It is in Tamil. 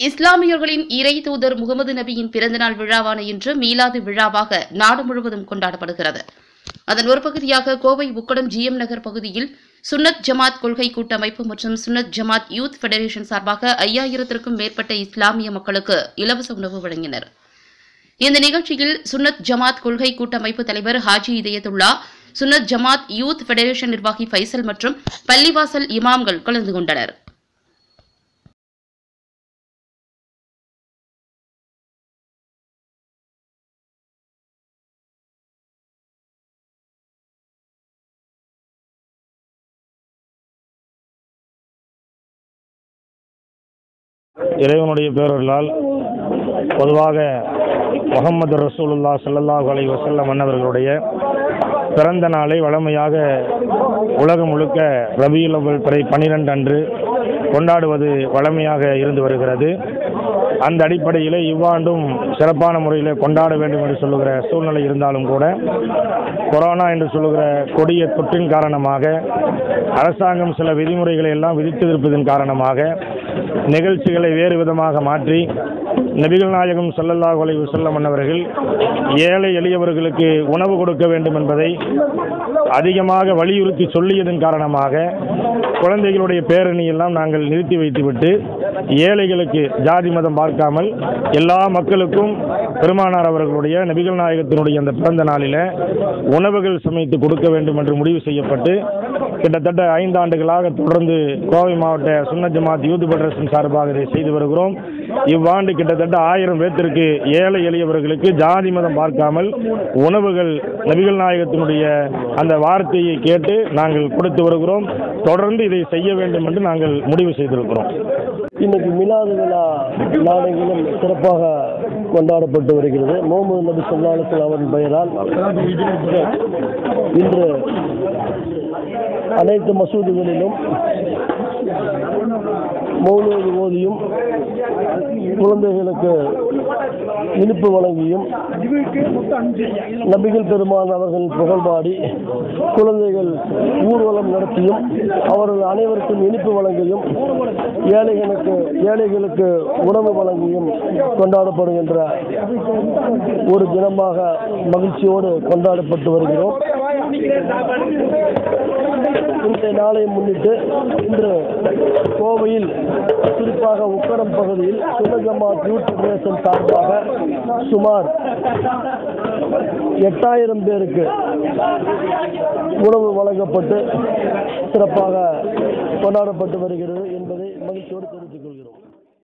இஸ்லாமியர்களின் இறை தூதர் முகமது நபியின் பிறந்தநாள் விழாவான இன்று மீலாது விழாவாக நாடு முழுவதும் கொண்டாடப்படுகிறது. அதன் ஒரு பகுதியாக கோவை உக்கடம் ஜிஎம் நகர் பகுதியில் சுன்னத் ஜமாத் கொள்கை கூட்டமைப்பு மற்றும் சுன்னத் ஜமாத் யூத் ஃபெடரேஷன் சார்பாக 5000க்கும் மேற்பட்ட இஸ்லாமிய மக்களுக்கு இலவச உணவு வழங்கினர். இந்த நிகழ்ச்சியில் சுன்னத் ஜமாத் கொள்கை கூட்டமைப்பு தலைவர் ஹாஜி இதயத்துல்லா, சுன்னத் ஜமாத் யூத் ஃபெடரேஷன் நிர்வாகி ஃபைசல் மற்றும் பள்ளிவாசல் இமாம்கள் கலந்து கொண்டனர். இறைவனுடைய பேரர்களால் பொதுவாக முஹம்மது ரசூலுல்லாஹ் ஸல்லல்லாஹு அலைஹி வஸல்லம் அன்னவர்களுடைய பிறந்த நாளை வழமையாக உலகம் முழுக்க ரபியுல் அவ்வல் பிறை 12 அன்று கொண்டாடுவது வழமையாக இருந்து வருகிறது. அந்த அடிப்படையில் இவ்வாண்டும் சிறப்பான முறையில் கொண்டாட வேண்டும் என்று சொல்லுகிற சூழ்நிலை இருந்தாலும் கூட கொரோனா என்று சொல்லுகிற கொடிய தொற்றின் காரணமாக அரசாங்கம் சில விதிமுறைகளை எல்லாம் விதித்திருப்பதன் காரணமாக நிகழ்ச்சிகளை வேறு விதமாக மாற்றி நபிகள் நாயகம் ஸல்லல்லாஹு அலைஹி வஸல்லம் அன்னவர்கள் ஏழை எளியவர்களுக்கு உணவு கொடுக்க வேண்டும் என்பதை அதிகமாக வலியுறுத்தி சொல்லியதன் காரணமாக குழந்தைகளுடைய பேரணி எல்லாம் நாங்கள் நிறுத்தி வைத்துவிட்டு ஏழைகளுக்கு ஜாதி மதம் பார்க்காமல் எல்லா மக்களுக்கும் பெருமானார் அவர்களுடைய நபிகள் நாயகத்தினுடைய அந்த பிறந்த நாளில் உணவுகள் சமைத்து கொடுக்க வேண்டும் என்று முடிவு செய்யப்பட்டு கிட்டத்தட்ட 5 ஆண்டுகளாக தொடர்ந்து கோவை மாவட்ட சுன்னத் ஜமாத் யூத் ஃபெடரேஷன் சார்பாக இதை செய்து வருகிறோம். இவ்வாண்டு கிட்டத்தட்ட 1000 பேர்த்திற்கு ஏழை எளியவர்களுக்கு ஜாதி மதம் பார்க்காமல் உணவுகள் நபிகள் நாயகத்தினுடைய அந்த வார்த்தையை கேட்டு நாங்கள் கொடுத்து வருகிறோம். தொடர்ந்து இதை செய்ய வேண்டும் என்று நாங்கள் முடிவு செய்திருக்கிறோம். இன்னைக்கு மிலாது விழா நாடெங்கிலும் சிறப்பாக கொண்டாடப்பட்டு வருகிறது. முகமது நபி ஸல்லல்லாஹு அலைஹி வஸல்லம் அவரின் பெயரால் இன்று அனைத்து மசூதிகளிலும் மௌலூது ஓதியும் குழந்தைகளுக்கு இனிப்பு வழங்கியும் நபிகள் பெருமான் அவர்கள் புகழ்பாடி குழந்தைகள் ஊர்வலம் நடத்தியும் அவர்கள் அனைவருக்கும் இனிப்பு வழங்கியும் ஏழைகளுக்கு உணவு வழங்கியும் கொண்டாடப்படுகின்ற ஒரு தினமாக மகிழ்ச்சியோடு கொண்டாடப்பட்டு வருகிறோம். இந்த நாளை முன்னிட்டு இன்று கோவையில் குறிப்பாக உக்கடம் பகுதியில் சுன்னத் ஜமாத் யூத் ஃபெடரேஷன் சார்பாக சுமார் 8000 பேருக்கு உணவு வழங்கப்பட்டு சிறப்பாக கொண்டாடப்பட்டு வருகிறது என்பதை மகிழ்ச்சியோடு